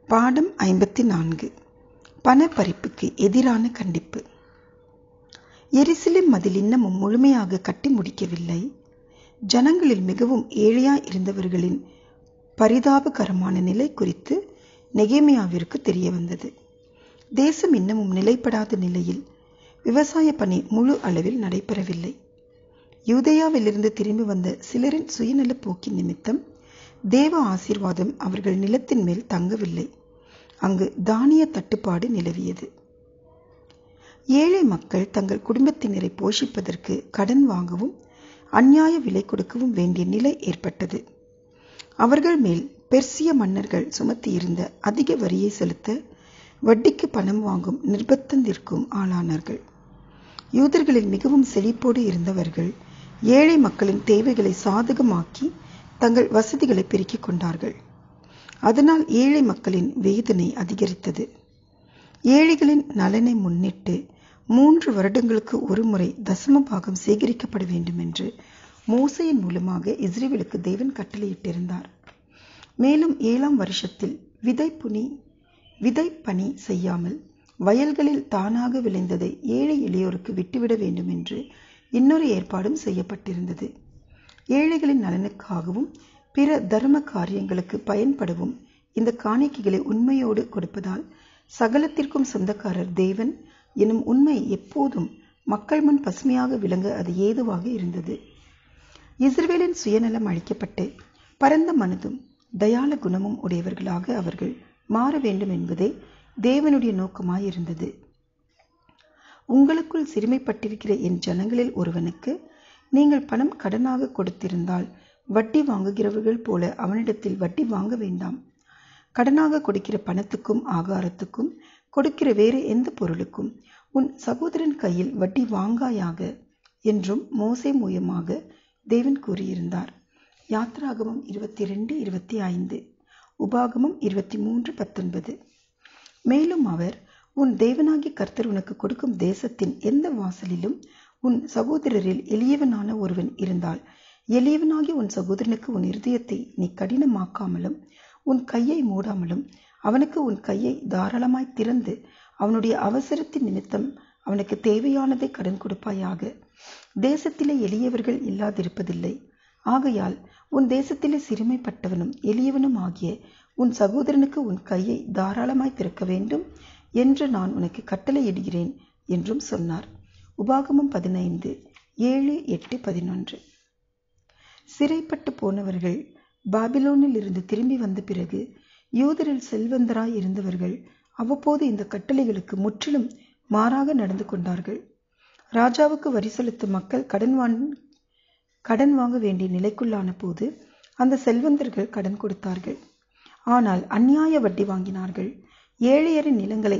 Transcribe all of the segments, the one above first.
பாடம் 54 பணப்பறிப்புக்கு எதிரான கண்டிப்பு. எருசலேம் மதில் இன்னமும் முழுமையாக கட்டி முடிக்கவில்லை. ஜனங்களில் மிகவும் ஏழையாய் இருந்தவர்களின் பரிதாபகரமான நிலை குறித்து நெகேமியாவிற்கு தெரிய வந்தது. தேசம் இன்னமும் நிலைப்படாத நிலையில் விவசாய பணி முழு அளவில் நடைபெறவில்லை. யூதேயாவிலிருந்து திரும்பி வந்த சிலரின் சுயநல போக்கின் நிமித்தம் தேவ ஆசீர்வாதம் அவர்கள் நிலத்தின் மேல் தங்கவில்லை. அங்கு தானிய தட்டுப்பாடு நிலவியது. ஏழை மக்கள் தங்கள் குடும்பத்தினரை போஷிப்பதற்கு கடன் வாங்கவும் அந்நியாய விலை கொடுக்கவும் வேண்டிய நிலை ஏற்பட்டது. அவர்கள் மேல் பெர்சிய மன்னர்கள் சுமத்தியிருந்த அதிக வரியை செலுத்த வட்டிக்கு பணம் வாங்கும் நிர்பந்தத்திற்கும் ஆளானார்கள். யூதர்களில் மிகவும் செழிப்போடு இருந்தவர்கள் ஏழை மக்களின் தேவைகளை சாதகமாக்கி தங்கள் வசதிகளை பெருக்கிக் கொண்டார்கள். அதனால் ஏழை மக்களின் வேதனை அதிகரித்தது. ஏழைகளின் நலனை முன்னிட்டு 3 வருடங்களுக்கு ஒரு முறை தசம பாகம் சேகரிக்கப்பட வேண்டும் என்று மோசேயின் மூலமாக இஸ்ரவேலுக்கு தேவன் கட்டளையிட்டிருந்தார். மேலும் 7ஆம் வருஷத்தில் விதைப்பணி செய்யாமல் வயல்களில் தானாக விளைந்ததை ஏழை எளியோருக்கு விட்டுவிட வேண்டும் என்று இன்னொரு ஏற்பாடும் செய்யப்பட்டிருந்தது. ஏழைகளின் நலனுக்காகவும் பிற தர்ம காரியங்களுக்கு பயன்படவும் இந்த காணிக்கைகளை உண்மையோடு கொடுப்பதால் சகலத்திற்கும் சொந்தக்காரர் தேவன் எனும் உண்மை எப்போதும் மக்கள் முன் பசுமையாக விளங்க அது ஏதுவாக இருந்தது. இஸ்ரவேலின் சுயநலம் அழிக்கப்பட்டு பரந்த மனதும் தயால குணமும் உடையவர்களாக அவர்கள் மாற வேண்டும் என்பதே தேவனுடைய நோக்கமாயிருந்தது. உங்களுக்குள் சிறுமைப்பட்டிருக்கிற என் ஜனங்களில் ஒருவனுக்கு நீங்கள் பணம் கடனாக கொடுத்திருந்தால் வட்டி வாங்குகிறவர்கள் போல அவனிடத்தில் வட்டி வாங்க வேண்டாம். கடனாக கொடுக்கிற பணத்துக்கும் ஆகாரத்துக்கும் கொடுக்கிற வேறு எந்த பொருளுக்கும் உன் சகோதரன் கையில் வட்டி வாங்காயாக என்றும் மோசே மூலமாக தேவன் கூறியிருந்தார். யாத்ராகமம் 22:25, உபாகமம் 23:19. மேலும் அவர், உன் தேவனாகிய கர்த்தர் உனக்கு கொடுக்கும் தேசத்தின் எந்த வாசலிலும் உன் சகோதரரில் எளியவனான ஒருவன் இருந்தால் எளியவனாகி உன் சகோதரனுக்கு உன் இருதயத்தை நீ கடினமாக்காமலும் உன் கையை மூடாமலும் அவனுக்கு உன் கையை தாராளமாய் திறந்து அவனுடைய அவசரத்தின் நிமித்தம் அவனுக்கு தேவையானதை கடன் கொடுப்பாயாக. தேசத்திலே எளியவர்கள் இல்லாதிருப்பதில்லை. ஆகையால் உன் தேசத்திலே சிறுமைப்பட்டவனும் எளியவனும் ஆகிய உன் சகோதரனுக்கு உன் கையை தாராளமாய் திறக்க வேண்டும் என்று நான் உனக்கு கட்டளையிடுகிறேன் என்றும் சொன்னார். உபாகமம் 15:7-8-11. சிறைப்பட்டு போனவர்கள் பாபிலோனில் இருந்து திரும்பி வந்த பிறகு யூதரில் செல்வந்தராய் இருந்தவர்கள் அவ்வப்போது இந்த கட்டளைகளுக்கு முற்றிலும் மாறாக நடந்து கொண்டார்கள். ராஜாவுக்கு வரி செலுத்தும் மக்கள் கடன் வாங்க வேண்டிய நிலைக்குள்ளான போது அந்த செல்வந்தர்கள் கடன் கொடுத்தார்கள். ஆனால் அந்நியாய வட்டி வாங்கினார்கள். ஏழையரின் நிலங்களை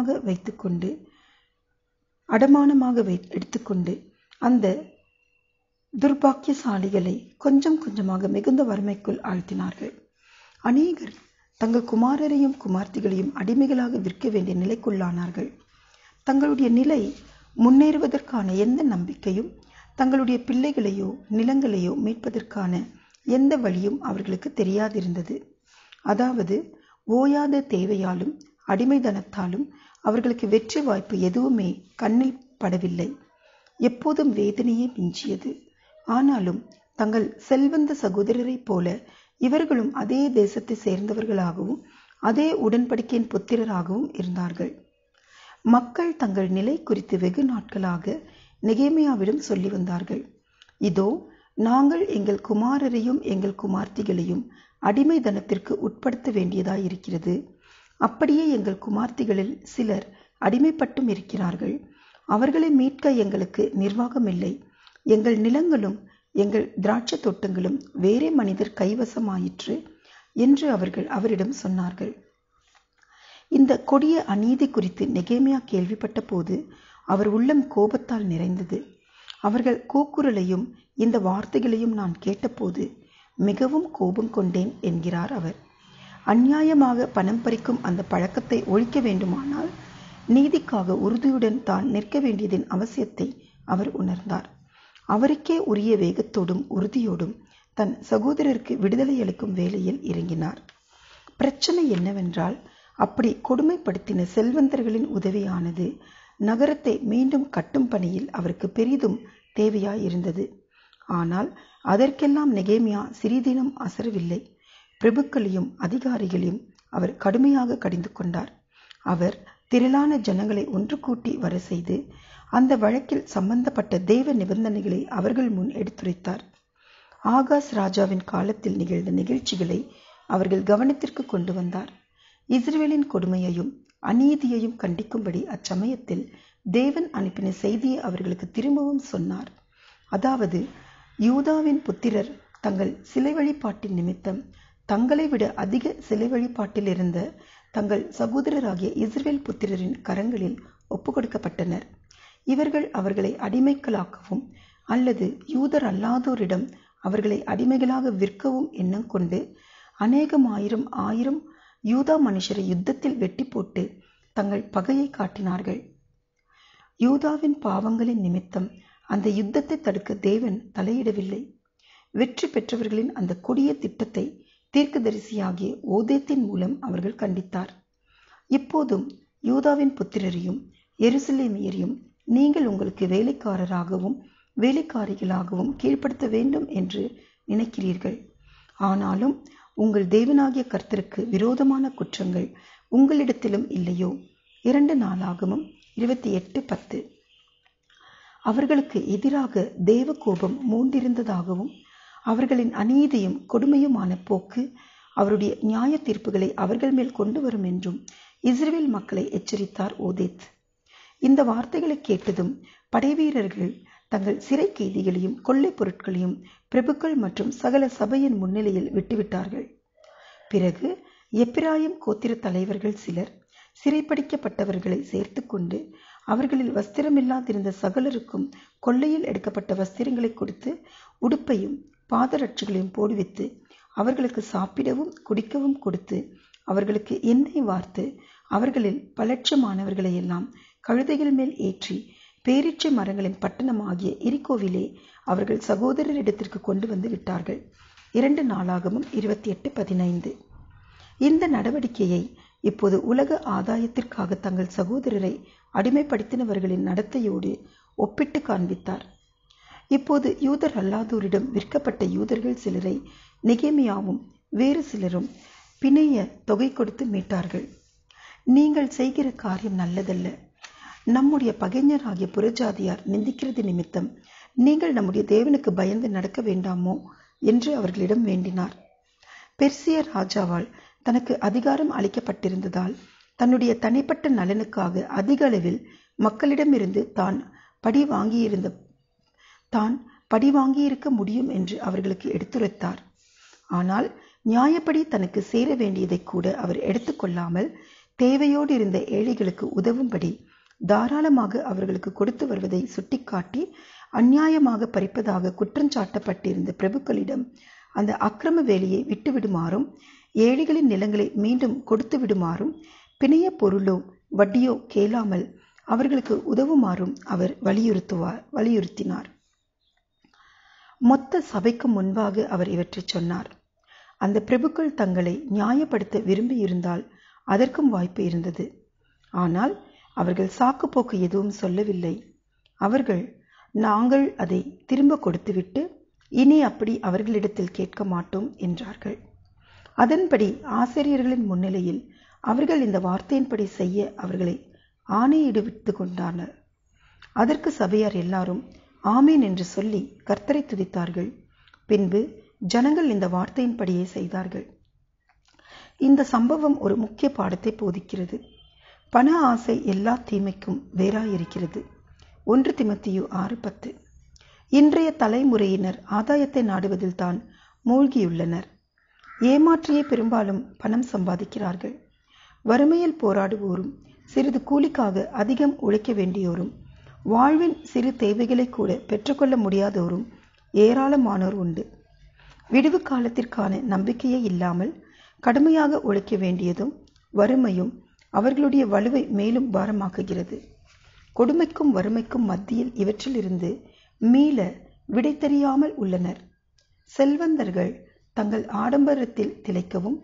அடமானமாக எடுத்துக்கொண்டு அந்த துர்பாக்கியசாலிகளை கொஞ்சம் கொஞ்சமாக மிகுந்த வறுமைக்குள் ஆழ்த்தினார்கள். அநேகர் தங்கள் குமாரரையும் குமார்த்திகளையும் அடிமைகளாக விற்க வேண்டிய நிலைக்குள்ளானார்கள். தங்களுடைய நிலை முன்னேறுவதற்கான எந்த நம்பிக்கையும் தங்களுடைய பிள்ளைகளையோ நிலங்களையோ மீட்பதற்கான எந்த வழியும் அவர்களுக்கு தெரியாதிருந்தது. அதாவது ஓயாத தேவையாலும் அடிமைதனத்தாலும் அவர்களுக்கு வெற்றி வாய்ப்பு எதுவுமே கண்ணில் படவில்லை. எப்போதும் வேதனையே மிஞ்சியது. ஆனாலும் தங்கள் செல்வந்த சகோதரரைப் போல இவர்களும் அதே தேசத்தை சேர்ந்தவர்களாகவும் அதே உடன்படிக்கையின் புத்திரராகவும் இருந்தார்கள். மக்கள் தங்கள் நிலை குறித்து வெகு நாட்களாக நெகேமியாவிடம் சொல்லி வந்தார்கள். இதோ, நாங்கள் எங்கள் குமாரரையும் எங்கள் குமார்த்திகளையும் அடிமைதனத்திற்கு உட்படுத்த வேண்டியதாயிருக்கிறது. அப்படியே எங்கள் குமார்த்திகளில் சிலர் அடிமைப்பட்டும் இருக்கிறார்கள். அவர்களை மீட்க எங்களுக்கு நிர்வாகமில்லை. எங்கள் நிலங்களும் எங்கள் திராட்சை தோட்டங்களும் வேறே மனிதர் கைவசமாயிற்று என்று அவர்கள் அவரிடம் சொன்னார்கள். இந்த கொடிய அநீதி குறித்து நெகேமியா கேள்விப்பட்ட போது அவர் உள்ளம் கோபத்தால் நிறைந்தது. அவர்கள் கூக்குரலையும் இந்த வார்த்தைகளையும் நான் கேட்டபோது மிகவும் கோபம் கொண்டேன் என்கிறார் அவர். அநியாயமாக பணம் பறிக்கும் அந்த பழக்கத்தை ஒழிக்க வேண்டுமானால் நீதிக்காக உறுதியுடன் தான் நிற்க வேண்டியதின் அவசியத்தை அவர் உணர்ந்தார். அவருக்கே உரிய வேகத்தோடும் உறுதியோடும் தன் சகோதரருக்கு விடுதலை அளிக்கும் வேலையில் இறங்கினார். பிரச்சனை என்னவென்றால், அப்படி கொடுமைப்படுத்தின செல்வந்தர்களின் உதவியானது நகரத்தை மீண்டும் கட்டும் பணியில் அவருக்கு பெரிதும் தேவையாயிருந்தது. ஆனால் அதற்கெல்லாம் நெகேமியா சிறிதேனும் அசரவில்லை. பிரபுக்களையும் அதிகாரிகளையும் அவர் கடுமையாக கடிந்து கொண்டார். அவர் திரளான ஜனங்களை ஒன்று கூட்டி வர செய்து அந்த வழக்கில் சம்பந்தப்பட்ட தேவ நிபந்தனைகளை அவர்கள் முன் எடுத்துரைத்தார். ஆகாஸ் ராஜாவின் காலத்தில் நிகழ்ந்த நிகழ்ச்சிகளை அவர்கள் கவனத்திற்கு கொண்டு வந்தார். இஸ்ரவேலின் கொடுமையையும் அநீதியையும் கண்டிக்கும்படி அச்சமயத்தில் தேவன் அனுப்பின செய்தியை அவர்களுக்கு திரும்பவும் சொன்னார். அதாவது, யூதாவின் புத்திரர் தங்கள் சிலை வழிபாட்டின் நிமித்தம் தங்களை விட அதிக சிலை வழிபாட்டில் இருந்த தங்கள் சகோதரராகிய இஸ்ரவேல் புத்திரரின் கரங்களில் ஒப்புக்கொடுக்கப்பட்டனர். இவர்கள் அவர்களை அடிமைகளாக்கவும் அல்லது யூதர் அல்லாதோரிடம் அவர்களை அடிமைகளாக விற்கவும் எண்ணம் கொண்டு ஆயிரம் யூதா மனுஷரை யுத்தத்தில் வெட்டி போட்டு தங்கள் பகையை காட்டினார்கள். யூதாவின் பாவங்களின் நிமித்தம் அந்த யுத்தத்தை தடுக்க தேவன் தலையிடவில்லை. வெற்றி பெற்றவர்களின் அந்த கொடிய திட்டத்தை தீர்க்கதரிசியாகிய ஓதேத்தின் மூலம் அவர்கள் கண்டித்தார். இப்போதும் யூதாவின் புத்திரரையும் எருசலேமியரையும் நீங்கள் உங்களுக்கு வேலைக்காரராகவும் வேலைக்காரிகளாகவும் கீழ்ப்படுத்த வேண்டும் என்று நினைக்கிறீர்கள். ஆனாலும் உங்கள் தேவனாகிய கர்த்தருக்கு விரோதமான குற்றங்கள் உங்களிடத்திலும் இல்லையோ? 2 நாளாகமம் 28:10. அவர்களுக்கு எதிராக தேவ கோபம் மூண்டிருந்ததாகவும் அவர்களின் அநீதியும் கொடுமையுமான போக்கு அவருடைய நியாய தீர்ப்புகளை அவர்கள் மேல் கொண்டு வரும் என்றும் இஸ்ரவேல் மக்களை எச்சரித்தார் ஓதேத். இந்த வார்த்தைகளை கேட்டதும் படைவீரர்கள் தங்கள் சிறை கைதிகளையும் கொள்ளை பொருட்களையும் பிரபுக்கள் மற்றும் சகல சபையின் முன்னிலையில் விட்டுவிட்டார்கள். பிறகு எப்பிராயிம் கோத்திர தலைவர்கள் சிலர் சிறைப்பிடிக்கப்பட்டவர்களை சேர்த்து கொண்டு அவர்களில் வஸ்திரமில்லாதிருந்த சகலருக்கும் கொள்ளையில் எடுக்கப்பட்ட வஸ்திரங்களை கொடுத்து உடுப்பையும் பாதரட்சிகளையும் போடுவித்து அவர்களுக்கு சாப்பிடவும் குடிக்கவும் கொடுத்து அவர்களுக்கு எண்ணெய் வார்த்து அவர்களில் பலட்சமானவர்களை எல்லாம் கழுதைகள் மேல் ஏற்றி பேரீச்சை மரங்களின் பட்டணமாகிய எரிகோவிலே அவர்கள் சகோதரரிடத்திற்கு கொண்டு வந்து விட்டார்கள். 2 நாளாகமம் 28:15. இந்த நடவடிக்கையை இப்போது உலக ஆதாயத்திற்காக தங்கள் சகோதரரை அடிமைப்படுத்தினவர்களின் நடத்தையோடு ஒப்பிட்டு காண்பித்தார். இப்போது யூதர் அல்லாதோரிடம் விற்கப்பட்ட யூதர்கள் சிலரை நெகேமியாவும் வேறு சிலரும் பிணைய தொகை கொடுத்து மீட்டார்கள். நீங்கள் செய்கிற காரியம் நல்லதல்ல. நம்முடைய பகைஞராகிய புறஜாதியார் நிந்திக்கிறது நிமித்தம் நீங்கள் நம்முடைய தேவனுக்கு பயந்து நடக்க வேண்டாமோ என்று அவர்களிடம் வேண்டினார். பெர்சிய ராஜாவால் தனக்கு அதிகாரம் அளிக்கப்பட்டிருந்ததால் தன்னுடைய தனிப்பட்ட நலனுக்காக அதிக அளவில் மக்களிடமிருந்து தான் படி வாங்கியிருக்க முடியும் என்று அவர்களுக்கு எடுத்துரைத்தார். ஆனால் நியாயப்படி தனக்கு சேர வேண்டியதை கூட அவர் எடுத்துக்கொள்ளாமல் தேவையோடு இருந்த ஏழைகளுக்கு உதவும்படி தாராளமாக அவர்களுக்கு கொடுத்து வருவதை சுட்டிக்காட்டி அநியாயமாக பறிப்பதாக குற்றஞ்சாட்டப்பட்டிருந்த பிரபுக்களிடம் அந்த அக்கிரம வேலையை விட்டுவிடுமாறும் ஏழைகளின் நிலங்களை மீண்டும் கொடுத்து விடுமாறும் பிணைய பொருளோ வட்டியோ கேளாமல் அவர்களுக்கு உதவுமாறும் அவர் வலியுறுத்தினார். மொத்த சபைக்கு முன்பாக அவர் இவற்றை சொன்னார். அந்த பிரபுக்கள் தங்களை நியாயப்படுத்த விரும்பியிருந்தால் அதற்கும் வாய்ப்பு இருந்தது. ஆனால் அவர்கள் சாக்குப்போக்கு எதுவும் சொல்லவில்லை. அவர்கள், நாங்கள் அதை திரும்ப கொடுத்துவிட்டு இனி அப்படி அவர்களிடத்தில் கேட்க மாட்டோம் என்றார்கள். அதன்படி ஆசிரியர்களின் முன்னிலையில் அவர்கள் இந்த வார்த்தையின்படி செய்ய அவர்களை ஆணையிடுவித்து கொண்டனர். அதற்கு சபையார் எல்லாரும் ஆமீன் என்று சொல்லி கர்த்தரை துதித்தார்கள். பின்பு ஜனங்கள் இந்த வார்த்தையின்படியே செய்தார்கள். இந்த சம்பவம் ஒரு முக்கிய பாடத்தை போதிக்கிறது. பண ஆசை எல்லா தீமைக்கும் வேறாயிருக்கிறது. 1 தீமோத்தேயு 6:10. இன்றைய தலைமுறையினர் ஆதாயத்தை நாடுவதில் தான் மூழ்கியுள்ளனர். ஏமாற்றியே பெரும்பாலும் பணம் சம்பாதிக்கிறார்கள். வறுமையில் போராடுவோரும் சிறிது கூலிக்காக அதிகம் உழைக்க வேண்டியோரும் வாழ்வின் சிறு தேவைகளை கூட பெற்றுக்கொள்ள முடியாதோரும் ஏராளமானோர் உண்டு. விடுவு காலத்திற்கான நம்பிக்கையே இல்லாமல் கடுமையாக உழைக்க வேண்டியதும் வறுமையும் அவர்களுடைய வலுவை மேலும் பாரமாக்குகிறது. கொடுமைக்கும் வறுமைக்கும் மத்தியில் இவற்றில் இருந்து மீள விடை தெரியாமல் உள்ளனர். செல்வந்தர்கள் தங்கள் ஆடம்பரத்தில் திளைக்கவும்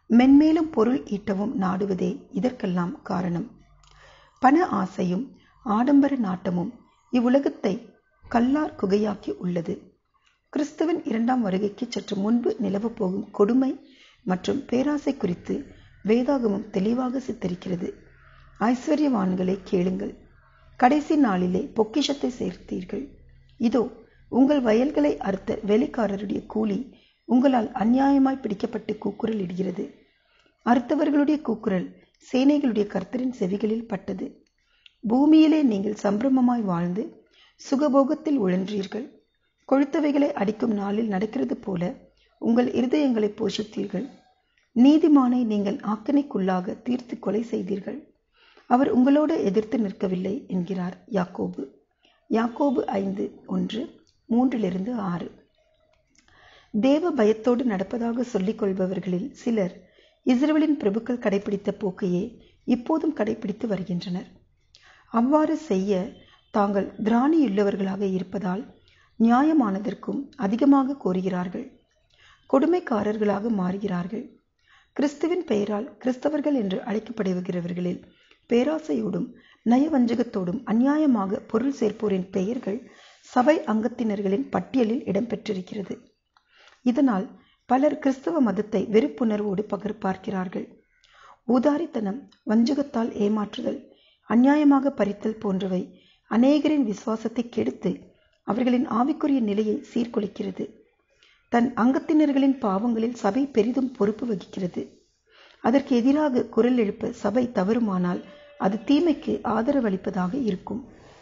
மென்மேலும் பொருள் ஈட்டவும் நாடுவதே இதற்கெல்லாம் காரணம். பண ஆசையும் ஆடம்பர நாட்டமும் இவ்வுலகத்தை கல்லார் குகையாக்கி உள்ளது. கிறிஸ்துவின் 2ஆம் வருகைக்கு சற்று முன்பு நிலவப் போகும் கொடுமை மற்றும் பேராசை குறித்து வேதாகமம் தெளிவாக சித்தரிக்கிறது. ஐஸ்வர்யவான்களை கேளுங்கள், கடைசி நாளிலே பொக்கிஷத்தை சேர்த்தீர்கள். இதோ உங்கள் வயல்களை அறுத்த வேலைக்காரருடைய கூலி உங்களால் அநியாயமாய் பிடிக்கப்பட்டு கூக்குரல் இடுகிறது. அறுத்தவர்களுடைய கூக்குரல் சேனைகளுடைய கர்த்தரின் செவிகளில் பட்டது. பூமியிலே நீங்கள் சம்பிரமமாய் வாழ்ந்து சுகபோகத்தில் உழன்றீர்கள். கொழுத்தவைகளை அடிக்கும் நாளில் நடக்கிறது போல உங்கள் இருதயங்களை போஷித்தீர்கள். நீதிமானை நீங்கள் ஆக்கினைக்குள்ளாக தீர்த்து கொலை செய்தீர்கள். அவர் உங்களோடு எதிர்த்து நிற்கவில்லை என்கிறார் யாக்கோபு. யாக்கோபு 5:1-3-6. தேவ பயத்தோடு நடப்பதாக சொல்லிக் கொள்பவர்களில் சிலர் இஸ்ரவேலின் பிரபுக்கள் கடைபிடித்த போக்கையே இப்போதும் கடைபிடித்து வருகின்றனர். அவ்வாறு செய்ய தாங்கள் திராணியுள்ளவர்களாக இருப்பதால் நியாயமானதற்கும் அதிகமாக கோருகிறார்கள். கொடுமைக்காரர்களாக மாறுகிறார்கள். கிறிஸ்துவின் பெயரால் கிறிஸ்தவர்கள் என்று அழைக்கப்படுகிறவர்களில் பேராசையோடும் நயவஞ்சகத்தோடும் அநியாயமாக பொருள் சேர்ப்போரின் பெயர்கள் சபை அங்கத்தினர்களின் பட்டியலில் இடம்பெற்றிருக்கிறது. இதனால் பலர் கிறிஸ்தவ மதத்தை வெறுப்புணர்வோடு பார்க்கிறார்கள். ஊதாரித்தனம், வஞ்சகத்தால் ஏமாற்றுதல், அநியாயமாக பறித்தல் போன்றவை அநேகரின் விசுவாசத்தை கெடுத்து அவர்களின் ஆவிக்குரிய நிலையை சீர்குலைக்கிறது. தன் அங்கத்தினர்களின் பாவங்களில் சபை பெரிதும் பொறுப்பு வகிக்கிறது. அதற்கு எதிராக குரல் எழுப்ப சபை தவறுமானால் அது தீமைக்கு ஆதரவளிப்பதாக இருக்கும்.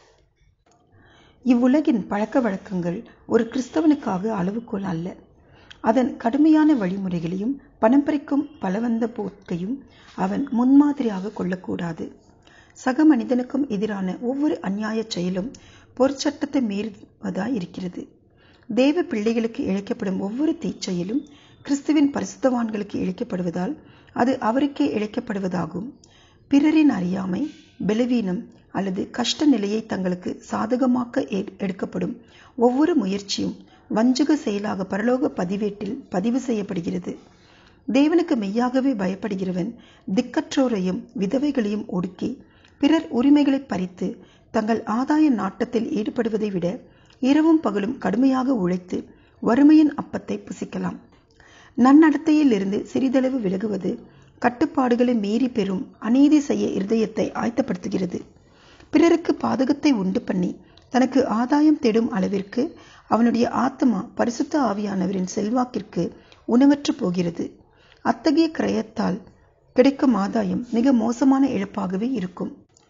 இவ்வுலகின் பழக்க வழக்கங்கள் ஒரு கிறிஸ்தவனுக்காக அளவுகோல் அல்ல. அதன் கடுமையான வழிமுறைகளையும் பணம் பறிக்கும் பலவந்த போக்கையும் அவன் முன்மாதிரியாக கொள்ளக்கூடாது. சக மனிதனுக்கும் எதிரான ஒவ்வொரு அநியாய செயலும் பொற்சட்டத்தை மீறுவதாய் இருக்கிறது. தேவ பிள்ளைகளுக்கு இழைக்கப்படும் ஒவ்வொரு தீச்செயலும் கிறிஸ்துவின் பரிசுத்தவான்களுக்கு இழைக்கப்படுவதால் அது அவருக்கே இழைக்கப்படுவதாகும். பிறரின் அறியாமை, பலவீனம் அல்லது கஷ்ட நிலையை தங்களுக்கு சாதகமாக்க எடுக்கப்படும் ஒவ்வொரு முயற்சியும் வஞ்சக செயலாக பரலோக பதிவேட்டில் பதிவு செய்யப்படுகிறது. தேவனுக்கு மெய்யாகவே பயப்படுகிறவன் திக்கற்றோரையும் விதவைகளையும் ஒடுக்கி பிறர் உரிமைகளை பறித்து தங்கள் ஆதாய நாட்டத்தில் ஈடுபடுவதை விட இரவும் பகலும் கடுமையாக உழைத்து வறுமையின் அப்பத்தை புசிக்கலாம். நன்னடத்தையில் இருந்து சிறிதளவு விலகுவது கட்டுப்பாடுகளை மீறி பெறும் அநீதி செய்ய இருதயத்தை ஆயத்தப்படுத்துகிறது. பிறருக்கு பாதகத்தை உண்டு பண்ணி தனக்கு ஆதாயம் தேடும் அளவிற்கு அவனுடைய ஆத்மா பரிசுத்த ஆவியானவரின் செல்வாக்கிற்கு உணவற்று போகிறது. அத்தகைய கிரயத்தால் கிடைக்கும் ஆதாயம் மிக மோசமான இழப்பாகவே இருக்கும்.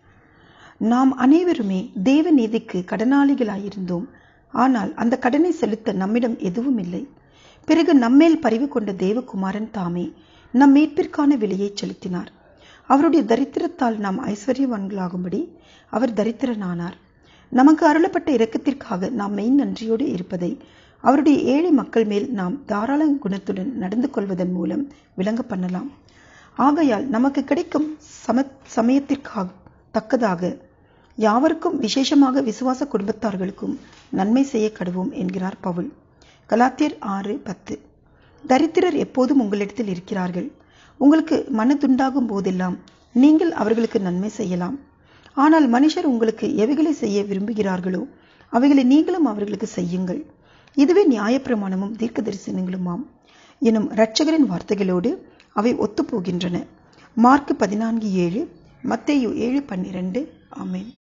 நாம் அனைவருமே தேவ நீதிக்கு கடனாளிகளாயிருந்தோம். ஆனால் அந்த கடனை செலுத்த நம்மிடம் எதுவும் இல்லை. பிறகு நம்மேல் பரிவு கொண்ட தேவகுமாரன் தாமே நம் மீட்பிற்கான விலையை செலுத்தினார். அவருடைய தரித்திரத்தால் நாம் ஐஸ்வர்யவான்களாகும்படி அவர் தரித்திரனானார். நமக்கு அருளப்பட்ட இரக்கத்திற்காக நாம் மெய் நன்றியோடு இருப்பதை அவருடைய ஏழை மக்கள் மேல் நாம் தாராள குணத்துடன் நடந்து கொள்வதன் மூலம் விளங்க பண்ணலாம். ஆகையால் நமக்கு கிடைக்கும் சமயத்திற்காக தக்கதாக யாவருக்கும், விசேஷமாக விசுவாச குடும்பத்தார்களுக்கும் நன்மை செய்ய கடவோம் என்கிறார் பவுல். கலாத்தியர் 6:10. தரித்திரர் எப்போதும் உங்களிடத்தில் இருக்கிறார்கள். உங்களுக்கு மனதுண்டாகும் போதெல்லாம் நீங்கள் அவர்களுக்கு நன்மை செய்யலாம். ஆனால் மனுஷர் உங்களுக்கு எவைகளை செய்ய விரும்புகிறார்களோ அவைகளை நீங்களும் அவர்களுக்கு செய்யுங்கள். இதுவே நியாயப்பிரமாணமும் தீர்க்க தரிசனங்களுமாம் எனும் இரட்சகரின் வார்த்தைகளோடு அவை ஒத்துப்போகின்றன. மார்க் 14:7, மத்தேயு 7:12. ஆமென்.